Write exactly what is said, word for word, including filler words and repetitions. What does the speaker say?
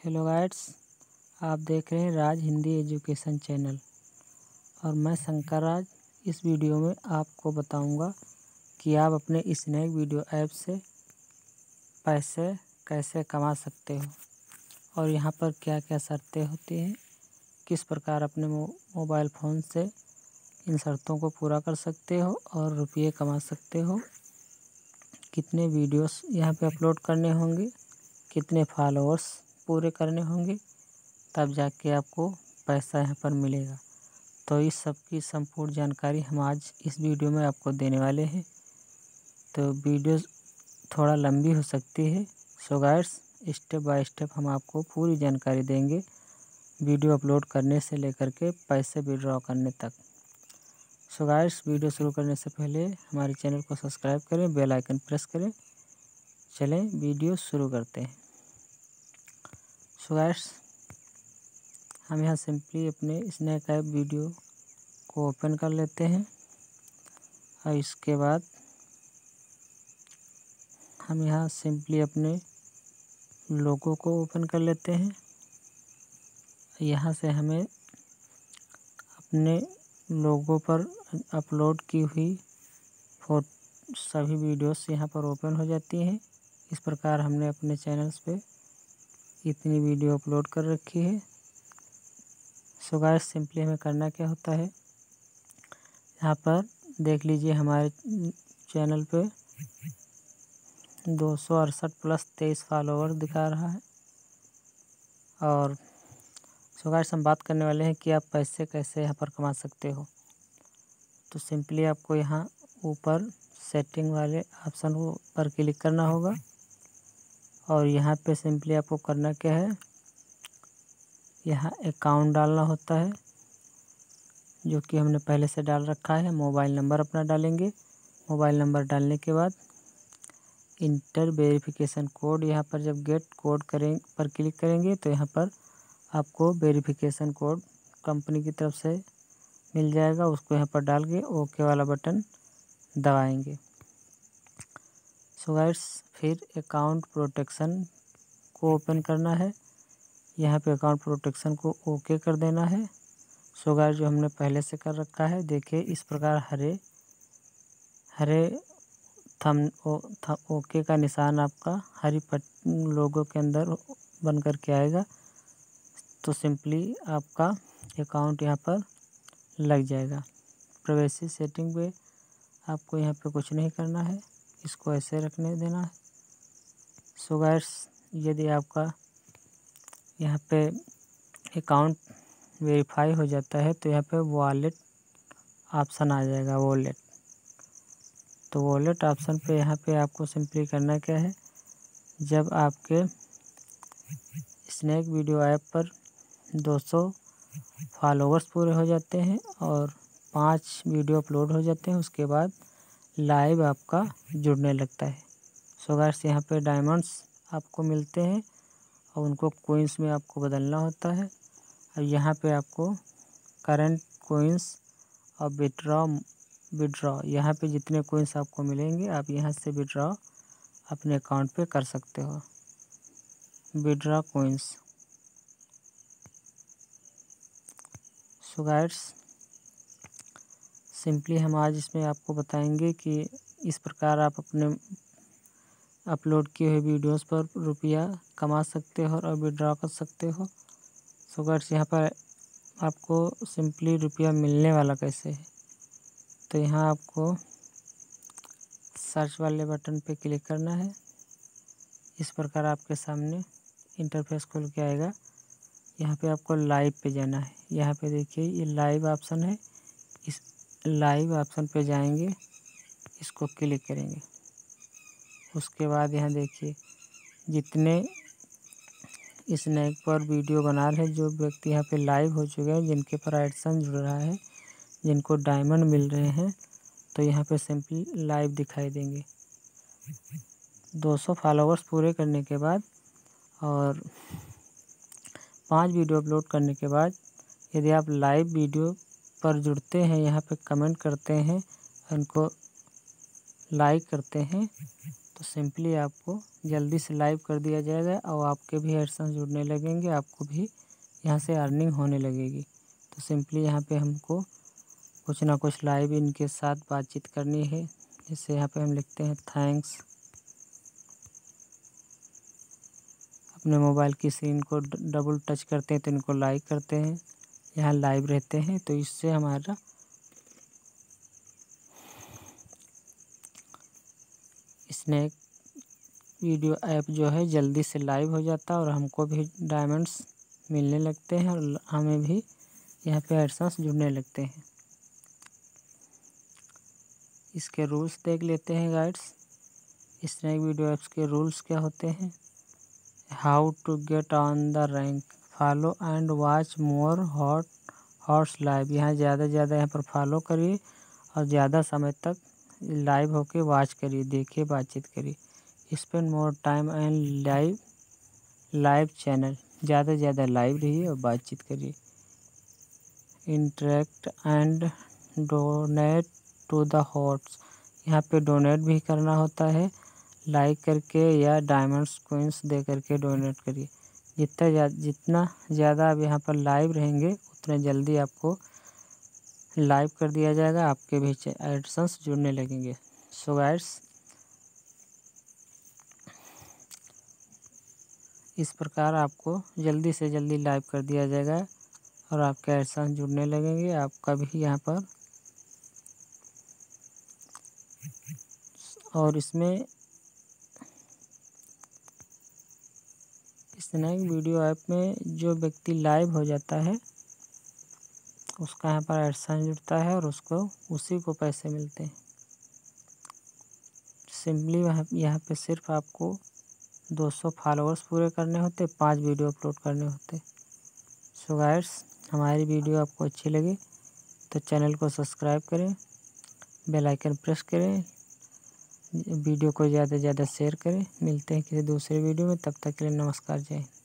Hello guides, आप देख रहे हैं राज हिंदी एजुकेशन चैनल और मैं शंकर राज। इस वीडियो में आपको बताऊंगा कि आप अपने स्नैक वीडियो ऐप से पैसे कैसे कमा सकते हो और यहाँ पर क्या क्या शर्तें होती हैं, किस प्रकार अपने मो, मोबाइल फ़ोन से इन शर्तों को पूरा कर सकते हो और रुपये कमा सकते हो। कितने वीडियोस यहाँ पे अपलोड करने होंगे, कितने फॉलोअर्स पूरे करने होंगे, तब जाके आपको पैसा यहाँ पर मिलेगा। तो इस सब की संपूर्ण जानकारी हम आज इस वीडियो में आपको देने वाले हैं। तो वीडियो थोड़ा लंबी हो सकती है, so guys step by step हम आपको पूरी जानकारी देंगे, वीडियो अपलोड करने से लेकर के पैसे विड्रॉ करने तक। सो गाइड्स वीडियो शुरू करने से पहले हमारे चैनल को सब्सक्राइब करें, बेल आइकन प्रेस करें। चलें वीडियो शुरू करते हैं। सो गाइड्स हम यहाँ सिंपली अपने स्नैक ऐप वीडियो को ओपन कर लेते हैं और इसके बाद हम यहाँ सिंपली अपने लोगो को ओपन कर लेते हैं। यहाँ से हमें अपने लोगो पर अपलोड की हुई फोटो सभी वीडियोस यहाँ पर ओपन हो जाती हैं। इस प्रकार हमने अपने चैनल्स पे इतनी वीडियो अपलोड कर रखी है। सो गाइस सिंपली हमें करना क्या होता है, यहाँ पर देख लीजिए हमारे चैनल पे दो सौ अड़सठ प्लस तेईस फॉलोवर दिखा रहा है। और सो गाइस हम बात करने वाले हैं कि आप पैसे कैसे यहाँ पर कमा सकते हो। तो सिंपली आपको यहाँ ऊपर सेटिंग वाले ऑप्शन पर क्लिक करना होगा और यहाँ पे सिंपली आपको करना क्या है, यहाँ अकाउंट डालना होता है जो कि हमने पहले से डाल रखा है। मोबाइल नंबर अपना डालेंगे। मोबाइल नंबर डालने के बाद इंटर वेरिफिकेशन कोड, यहाँ पर जब गेट कोड करें पर क्लिक करेंगे तो यहाँ पर आपको वेरिफिकेशन कोड कंपनी की तरफ से मिल जाएगा। उसको यहाँ पर डाल के ओके वाला बटन दबाएंगे। सो गाइड्स फिर अकाउंट प्रोटेक्शन को ओपन करना है। यहाँ पे अकाउंट प्रोटेक्शन को ओके कर देना है। सो गाइड्स जो हमने पहले से कर रखा है, देखिए इस प्रकार हरे हरे थम ओ, थम ओके का निशान आपका हरी पट लोगों के अंदर बन कर के आएगा। तो सिंपली आपका अकाउंट यहाँ पर लग जाएगा। प्राइवेसी सेटिंग पे आपको यहाँ पे कुछ नहीं करना है, इसको ऐसे रखने देना है। सो गाइड्स यदि आपका यहाँ पे अकाउंट वेरीफाई हो जाता है तो यहाँ पे वॉलेट ऑप्शन आ जाएगा। वॉलेट तो वॉलेट ऑप्शन पे यहाँ पे आपको सिंपली करना क्या है, जब आपके स्नैक वीडियो ऐप पर दो सौ फॉलोवर्स पूरे हो जाते हैं और पाँच वीडियो अपलोड हो जाते हैं, उसके बाद लाइव आपका जुड़ने लगता है। सो गाइस यहाँ पे डायमंड्स आपको मिलते हैं और उनको कोइंस में आपको बदलना होता है। और यहाँ पे आपको करंट कोइंस और विड्रॉ विड्रॉ यहाँ पे जितने कोइंस आपको मिलेंगे आप यहाँ से विड्रॉ अपने अकाउंट पे कर सकते हो। Withdraw coins. So guys simply हम आज इसमें आपको बताएंगे कि इस प्रकार आप अपने अपलोड किए हुए वीडियोस पर रुपया कमा सकते हो और विड्रॉ कर सकते हो। सो गाइड्स यहाँ पर आपको सिंपली रुपया मिलने वाला कैसे है, तो यहाँ आपको सर्च वाले बटन पे क्लिक करना है। इस प्रकार आपके सामने इंटरफेस खुल के आएगा। यहाँ पे आपको लाइव पे जाना है। यहाँ पे देखिए ये लाइव ऑप्शन है, इस लाइव ऑप्शन पे जाएंगे, इसको क्लिक करेंगे। उसके बाद यहाँ देखिए जितने स्नैक पर वीडियो बना रहे हैं, जो व्यक्ति यहाँ पे लाइव हो चुके हैं, जिनके पर एडसेंस जुड़ रहा है, जिनको डायमंड मिल रहे हैं, तो यहाँ पे सिंपली लाइव दिखाई देंगे। दो सौ फॉलोवर्स पूरे करने के बाद और पांच वीडियो अपलोड करने के बाद यदि आप लाइव वीडियो पर जुड़ते हैं, यहाँ पे कमेंट करते हैं, उनको लाइक करते हैं, तो सिंपली आपको जल्दी से लाइव कर दिया जाएगा और आपके भी एडसेंस जुड़ने लगेंगे, आपको भी यहाँ से अर्निंग होने लगेगी। तो सिंपली यहाँ पे हमको कुछ ना कुछ लाइव इनके साथ बातचीत करनी है। जैसे यहाँ पे हम लिखते हैं थैंक्स, अपने मोबाइल की स्क्रीन को डबल टच करते हैं तो इनको लाइक करते हैं, यहाँ लाइव रहते हैं। तो इससे हमारा स्नैक वीडियो ऐप जो है जल्दी से लाइव हो जाता है और हमको भी डायमंड्स मिलने लगते हैं और हमें भी यहाँ पे एडसेंस जुड़ने लगते हैं। इसके रूल्स देख लेते हैं गाइड्स। स्नैक वीडियो ऐप्स के रूल्स क्या होते हैं। How to get on the rank, follow and watch more hot hots live. यहाँ ज़्यादा से ज़्यादा यहाँ पर फॉलो करिए और ज़्यादा समय तक लाइव होके वॉच करिए, देखिए, बातचीत करिए। Spend more time and live live channel, ज़्यादा से ज़्यादा लाइव रहिए और बातचीत करिए। Interact and donate to the hosts, यहाँ पे डोनेट भी करना होता है, लाइक करके या डायमंड्स कोइंस दे करके डोनेट करिए। जितना जा, जितना ज़्यादा आप यहाँ पर लाइव रहेंगे उतना जल्दी आपको लाइव कर दिया जाएगा, आपके भी एडसेंस जुड़ने लगेंगे। सो गाइस, इस प्रकार आपको जल्दी से जल्दी लाइव कर दिया जाएगा और आपके एडसेंस जुड़ने लगेंगे। आपका भी यहाँ पर और इसमें स्नैक वीडियो ऐप में जो व्यक्ति लाइव हो जाता है उसका यहाँ पर एडसेंस जुड़ता है और उसको उसी को पैसे मिलते हैं। सिंपली वहाँ यहाँ पे सिर्फ आपको दो सौ फॉलोअर्स पूरे करने होते, पांच वीडियो अपलोड करने होते। सो गाइस, हमारी वीडियो आपको अच्छी लगी तो चैनल को सब्सक्राइब करें, बेल आइकन प्रेस करें, वीडियो को ज़्यादा से ज़्यादा शेयर करें। मिलते हैं किसी दूसरे वीडियो में, तब तक के लिए नमस्कार, जय हिंद।